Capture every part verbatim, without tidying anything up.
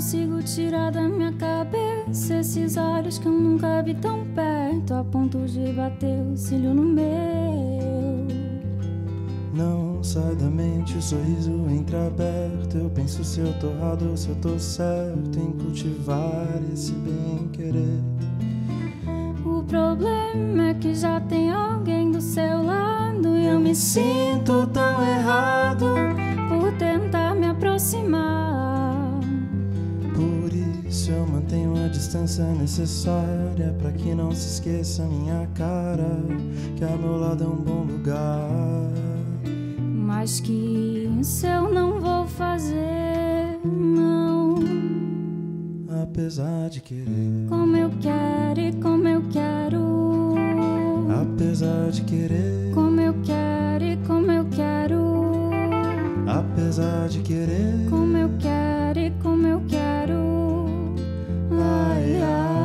consigo tirar da minha cabeça esses olhos que eu nunca vi tão perto, a ponto de bater o cílio no meu. Não sai da mente o sorriso entreaberto. Eu penso se eu tô errado ou se eu tô certo em cultivar esse bem-querer. O problema é que já tem alguém do seu lado e eu me sinto tão errado por tentar me aproximar. Por isso eu mantenho a distância necessária pra que não se esqueça minha cara, que ao meu lado é um bom lugar. Mas que isso eu não vou fazer, não. Apesar de querer, como eu quero e como eu quero. Apesar de querer, como eu quero e como eu quero. Apesar de querer, como eu quero e como eu quero. Ai,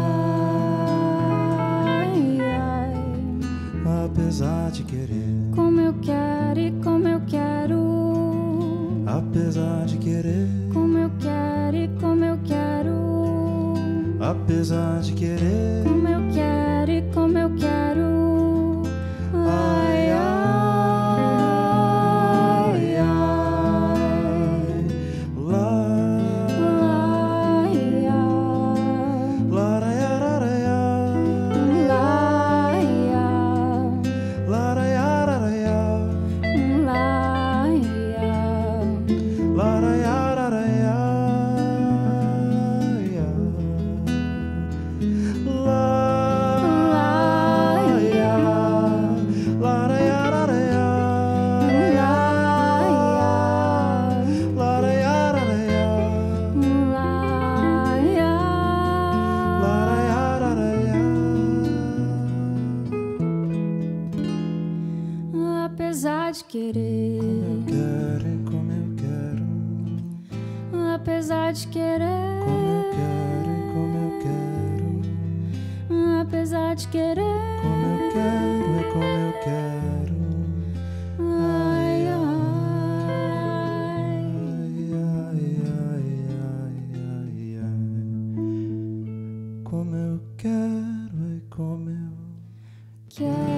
ai, ai. Apesar de querer, como eu quero e como eu quero. Apesar de querer, como eu quero e como eu quero. Apesar de querer, como eu quero e como eu quero. Ai, ai, ai. Lá, Ai, ai. laraiararaia, Laia, laraiararaia, laia. laraiararaia, laia, laraiararaia, laraiararaia, laraiararaia. Apesar de querer, Quero como eu quero, apesar de querer, como eu quero e como eu quero, apesar de querer, como eu quero e como eu quero. ai, ai. Ai, ai, ai, ai, ai. Como eu quero e como eu Quero.